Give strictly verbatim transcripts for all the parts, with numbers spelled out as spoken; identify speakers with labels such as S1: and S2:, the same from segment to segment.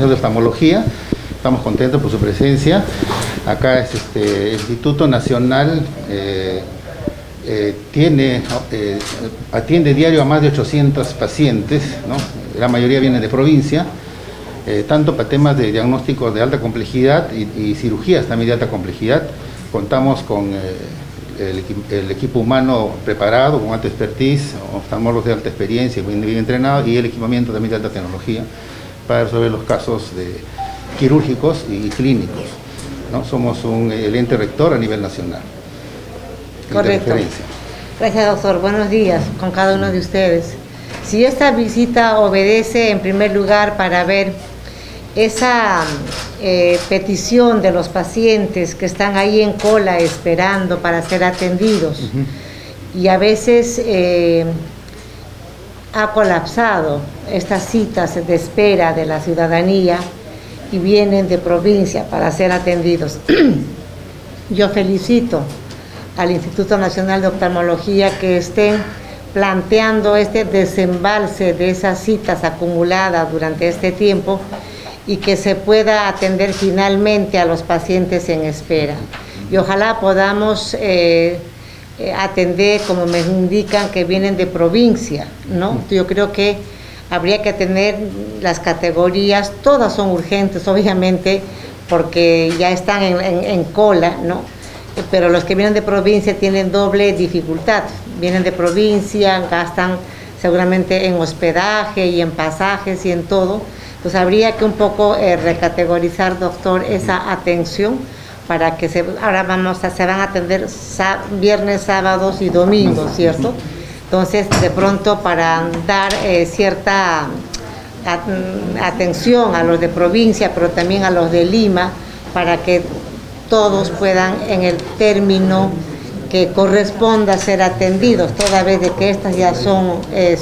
S1: Nacional de Oftalmología. Estamos contentos por su presencia. Acá es este, el Instituto Nacional eh, eh, tiene, eh, atiende diario a más de ochocientos pacientes, ¿no? La mayoría vienen de provincia, eh, tanto para temas de diagnósticos de alta complejidad y, y cirugías también de alta complejidad. Contamos con eh, el, el equipo humano preparado, con alta expertise, oftalmólogos de alta experiencia, bien, bien entrenados, y el equipamiento también de alta tecnología para resolver los casos de, quirúrgicos y clínicos, ¿no? Somos un el ente rector a nivel nacional.
S2: Correcto. Gracias, doctor. Buenos días con cada uno de ustedes. Si esta visita obedece en primer lugar para ver esa eh, petición de los pacientes que están ahí en cola esperando para ser atendidos, uh-huh. y a veces eh, ha colapsado estas citas de espera de la ciudadanía y vienen de provincia para ser atendidos. Yo felicito al Instituto Nacional de Oftalmología que estén planteando este desembalse de esas citas acumuladas durante este tiempo y que se pueda atender finalmente a los pacientes en espera. Y ojalá podamos eh, eh, atender, como me indican, que vienen de provincia, ¿no? Yo creo que habría que tener las categorías, todas son urgentes, obviamente, porque ya están en, en, en cola, ¿no? Pero los que vienen de provincia tienen doble dificultad. Vienen de provincia, gastan seguramente en hospedaje y en pasajes y en todo. Entonces habría que un poco eh, recategorizar, doctor, esa atención para que se, ahora vamos a, se van a atender sá, viernes, sábados y domingos, ¿cierto? Entonces, de pronto, para dar eh, cierta at atención a los de provincia, pero también a los de Lima, para que todos puedan, en el término que corresponda, ser atendidos, toda vez de que estas ya son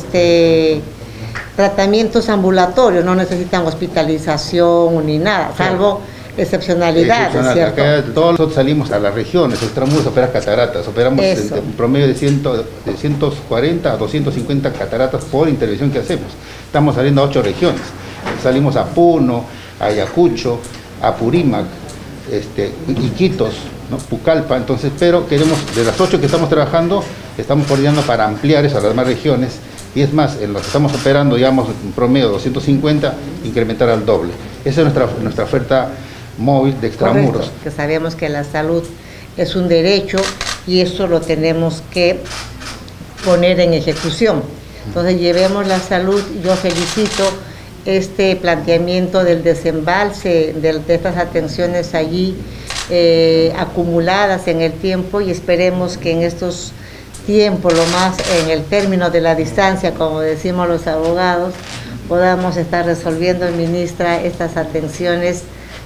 S2: este, tratamientos ambulatorios, no necesitan hospitalización ni nada, salvo excepcionalidades,
S1: Excepcional.
S2: ¿cierto?
S1: Acá todos nosotros salimos a las regiones, extramuros a operar cataratas, operamos en, un promedio de, cien, de ciento cuarenta a doscientos cincuenta cataratas por intervención que hacemos. Estamos saliendo a ocho regiones, salimos a Puno, a Ayacucho, a Purímac, este, Iquitos, ¿no? Pucallpa, entonces, pero queremos, de las ocho que estamos trabajando, estamos coordinando para ampliar eso a las demás regiones, y es más, en los que estamos operando, digamos, en promedio doscientos cincuenta, incrementar al doble. Esa es nuestra, nuestra oferta móvil de extramuros.
S2: Correcto, que sabemos que la salud es un derecho y eso lo tenemos que poner en ejecución. Entonces llevemos la salud. Yo felicito este planteamiento del desembalse de, de estas atenciones allí eh, acumuladas en el tiempo, y esperemos que en estos tiempos, lo más en el término de la distancia, como decimos los abogados, podamos estar resolviendo, ministra, estas atenciones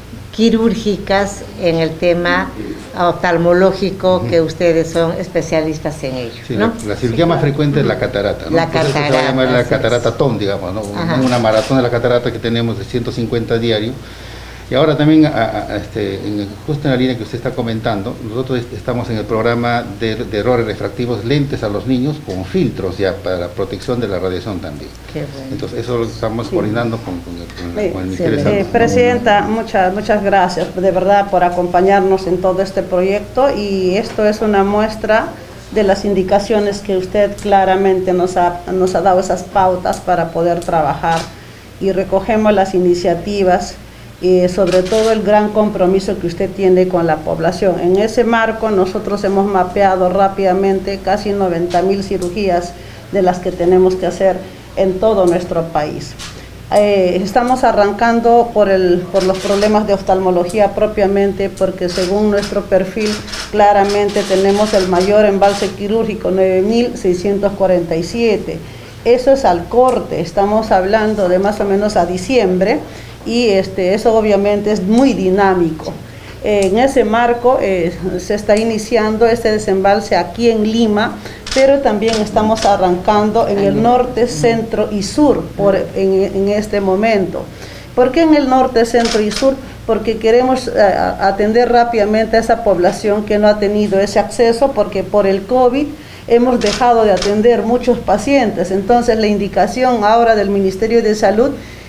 S2: quirúrgicas en el tema oftalmológico, uh-huh. que ustedes son especialistas en ello,
S1: sí,
S2: ¿no?
S1: la, la cirugía sí, más frecuente es la catarata, ¿no?
S2: La catarata. Se va a llamar
S1: la catarata T O M, digamos, ¿no? Una maratón de la catarata que tenemos de ciento cincuenta diarios. Y ahora también, a, a, este, en, justo en la línea que usted está comentando, nosotros estamos en el programa de, de errores refractivos, lentes a los niños con filtros ya para protección de la radiación también.
S2: Qué bueno.
S1: Entonces eso lo estamos sí. coordinando con, con, el, con, el, con el Ministerio de Salud.
S3: Eh, Presidenta, muchas, muchas gracias de verdad por acompañarnos en todo este proyecto, y esto es una muestra de las indicaciones que usted claramente nos ha, nos ha dado, esas pautas para poder trabajar, y recogemos las iniciativas y sobre todo el gran compromiso que usted tiene con la población. En ese marco nosotros hemos mapeado rápidamente casi noventa mil cirugías de las que tenemos que hacer en todo nuestro país. Eh, estamos arrancando por, el, por los problemas de oftalmología propiamente, porque según nuestro perfil claramente tenemos el mayor embalse quirúrgico, nueve mil seiscientos cuarenta y siete. Eso es al corte, estamos hablando de más o menos a diciembre, y este, eso obviamente es muy dinámico. Eh, en ese marco eh, se está iniciando este desembalse aquí en Lima, pero también estamos arrancando en el norte, centro y sur por, en, en este momento. ¿Por qué en el norte, centro y sur? Porque queremos eh, atender rápidamente a esa población que no ha tenido ese acceso, porque por el COVID hemos dejado de atender muchos pacientes. Entonces la indicación ahora del Ministerio de Salud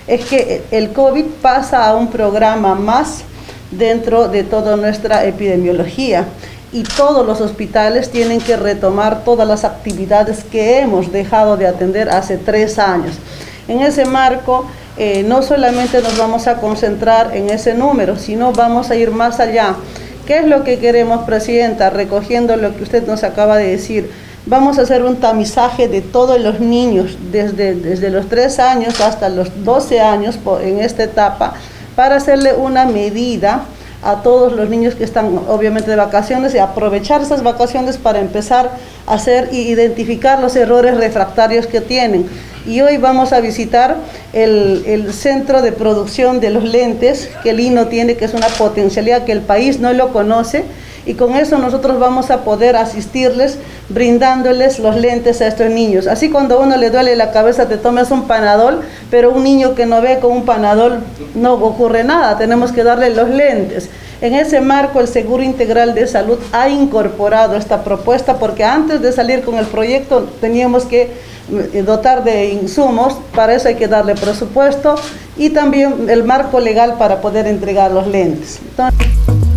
S3: es que el COVID pasa a un programa más dentro de toda nuestra epidemiología y todos los hospitales tienen que retomar todas las actividades que hemos dejado de atender hace tres años. En ese marco, eh, no solamente nos vamos a concentrar en ese número, sino vamos a ir más allá. ¿Qué es lo que queremos, Presidenta? Recogiendo lo que usted nos acaba de decir, vamos a hacer un tamizaje de todos los niños, desde, desde los tres años hasta los doce años en esta etapa, para hacerle una medida a todos los niños que están obviamente de vacaciones y aprovechar esas vacaciones para empezar a hacer e identificar los errores refractarios que tienen. Y hoy vamos a visitar el, el centro de producción de los lentes que el I N O tiene, que es una potencialidad que el país no lo conoce, y con eso nosotros vamos a poder asistirles brindándoles los lentes a estos niños. Así cuando a uno le duele la cabeza te tomas un Panadol, pero un niño que no ve con un Panadol no ocurre nada, tenemos que darle los lentes. En ese marco el Seguro Integral de Salud ha incorporado esta propuesta porque antes de salir con el proyecto teníamos que dotar de insumos, para eso hay que darle presupuesto y también el marco legal para poder entregar los lentes. Entonces,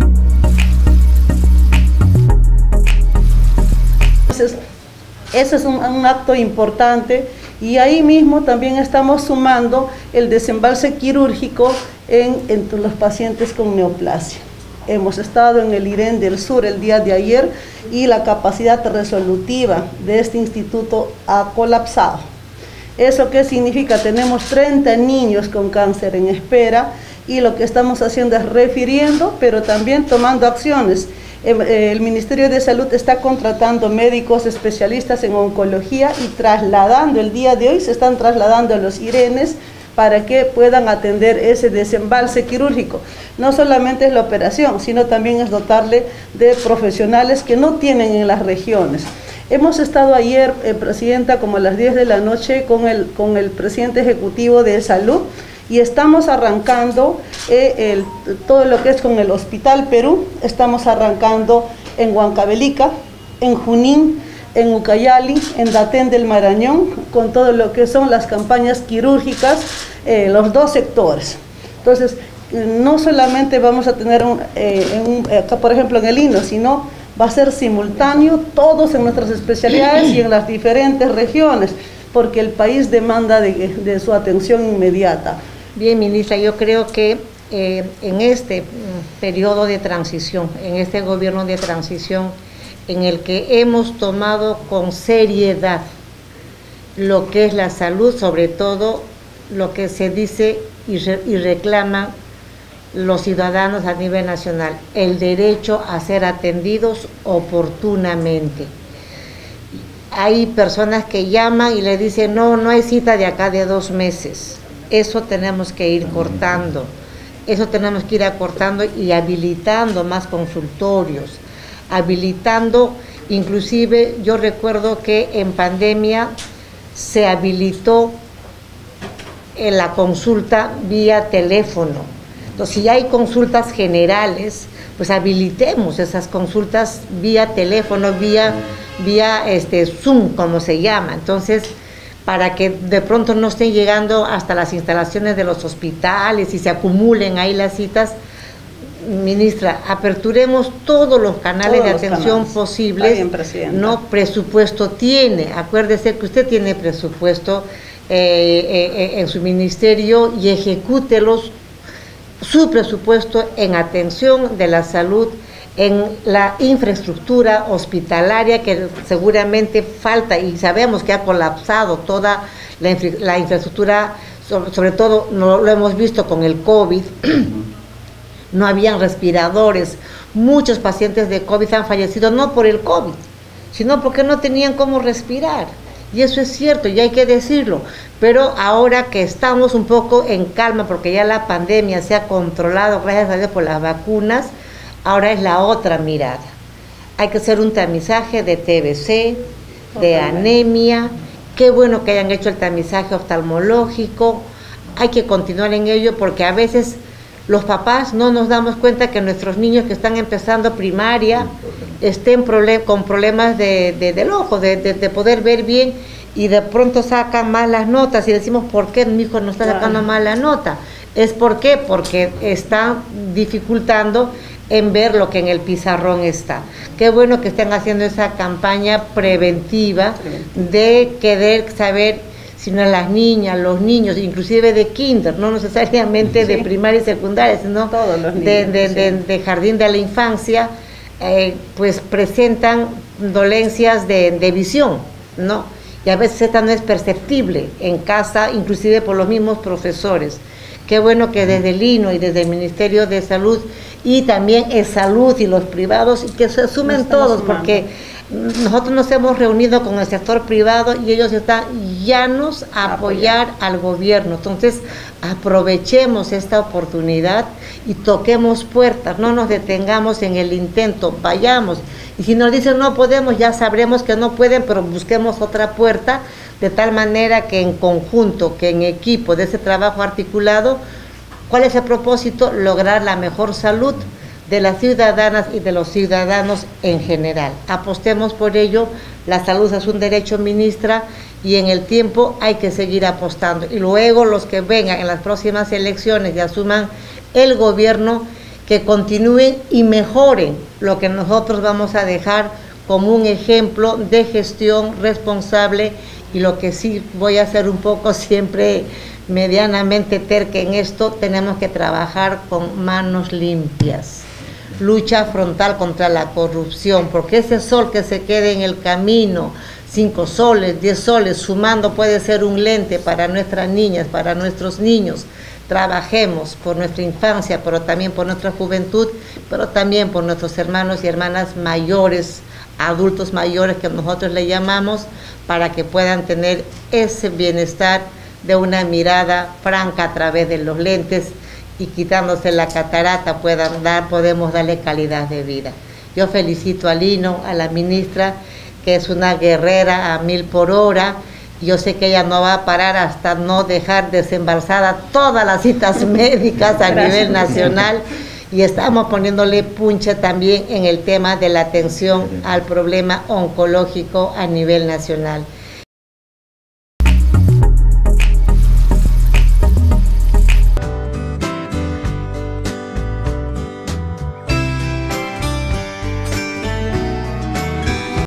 S3: ese es un, un acto importante y ahí mismo también estamos sumando el desembalse quirúrgico en, en los pacientes con neoplasia. Hemos estado en el I R E N del Sur el día de ayer y la capacidad resolutiva de este instituto ha colapsado. ¿Eso qué significa? Tenemos treinta niños con cáncer en espera y lo que estamos haciendo es refiriendo, pero también tomando acciones. El Ministerio de Salud está contratando médicos especialistas en oncología y trasladando, el día de hoy se están trasladando a los I R E Ns para que puedan atender ese desembalse quirúrgico. No solamente es la operación, sino también es dotarle de profesionales que no tienen en las regiones. Hemos estado ayer, eh, Presidenta, como a las diez de la noche con el, con el presidente ejecutivo de Salud, y estamos arrancando eh, el, todo lo que es con el Hospital Perú, estamos arrancando en Huancavelica, en Junín, en Ucayali, en Datén del Marañón, con todo lo que son las campañas quirúrgicas, eh, los dos sectores. Entonces, no solamente vamos a tener, un, eh, un, acá por ejemplo en el I N O, sino va a ser simultáneo todos en nuestras especialidades y en las diferentes regiones, porque el país demanda de, de su atención inmediata.
S2: Bien, ministra, yo creo que eh, en este mm, periodo de transición, en este gobierno de transición, en el que hemos tomado con seriedad lo que es la salud, sobre todo lo que se dice y, re, y reclaman los ciudadanos a nivel nacional, el derecho a ser atendidos oportunamente. Hay personas que llaman y le dicen, no, no hay cita de acá de dos meses. Eso tenemos que ir cortando, eso tenemos que ir acortando y habilitando más consultorios, habilitando, inclusive yo recuerdo que en pandemia se habilitó en la consulta vía teléfono. Entonces, si hay consultas generales, pues habilitemos esas consultas vía teléfono, vía, vía este, Zoom, como se llama. Entonces, para que de pronto no estén llegando hasta las instalaciones de los hospitales y se acumulen ahí las citas. Ministra, aperturemos todos los canales todos de atención canales. posibles. Bien, no presupuesto tiene, acuérdese que usted tiene presupuesto eh, eh, en su ministerio y ejecútelos, su presupuesto en atención de la salud, en la infraestructura hospitalaria que seguramente falta y sabemos que ha colapsado toda la, infra la infraestructura, sobre, sobre todo no, lo hemos visto con el COVID. No habían respiradores, muchos pacientes de COVID han fallecido no por el COVID, sino porque no tenían cómo respirar. Y eso es cierto, y hay que decirlo, pero ahora que estamos un poco en calma, porque ya la pandemia se ha controlado, gracias a Dios, por las vacunas, ahora es la otra mirada. Hay que hacer un tamizaje de T B C, de anemia, qué bueno que hayan hecho el tamizaje oftalmológico, hay que continuar en ello porque a veces los papás no nos damos cuenta que nuestros niños que están empezando primaria estén problem con problemas de, de, del ojo, de, de, de poder ver bien, y de pronto sacan malas notas y decimos, ¿por qué mi hijo no está sacando mala nota? ¿Es por qué? Porque están dificultando en ver lo que en el pizarrón está. Qué bueno que estén haciendo esa campaña preventiva de querer saber si no las niñas, los niños, inclusive de kinder, no necesariamente sí. de primaria y secundaria, sino
S3: Todos los niños,
S2: de, de,
S3: sí.
S2: de, de jardín de la infancia, eh, pues presentan dolencias de, de visión, ¿no? Y a veces esta no es perceptible en casa, inclusive por los mismos profesores. Qué bueno que desde el I N O y desde el Ministerio de Salud y también es Salud y los privados, y que se sumen todos, porque nosotros nos hemos reunido con el sector privado y ellos están llanos a apoyar al gobierno. Entonces, aprovechemos esta oportunidad y toquemos puertas, no nos detengamos en el intento, vayamos. Y si nos dicen no podemos, ya sabremos que no pueden, pero busquemos otra puerta, de tal manera que en conjunto, que en equipo de ese trabajo articulado, ¿cuál es el propósito? Lograr la mejor salud de las ciudadanas y de los ciudadanos en general. Apostemos por ello, la salud es un derecho, ministra, y en el tiempo hay que seguir apostando. Y luego los que vengan en las próximas elecciones y asuman el gobierno, que continúen y mejoren lo que nosotros vamos a dejar como un ejemplo de gestión responsable. Y lo que sí voy a hacer un poco siempre medianamente terca en esto, tenemos que trabajar con manos limpias. Lucha frontal contra la corrupción, porque ese sol que se quede en el camino, cinco soles, diez soles, sumando puede ser un lente para nuestras niñas, para nuestros niños. Trabajemos por nuestra infancia, pero también por nuestra juventud, pero también por nuestros hermanos y hermanas mayores, adultos mayores que nosotros le llamamos, para que puedan tener ese bienestar de una mirada franca a través de los lentes, y quitándose la catarata puedan dar, podemos darle calidad de vida. Yo felicito al I N O, a la ministra, que es una guerrera a mil por hora. Yo sé que ella no va a parar hasta no dejar desembarazada todas las citas médicas a nivel nacional, y estamos poniéndole punche también en el tema de la atención al problema oncológico a nivel nacional.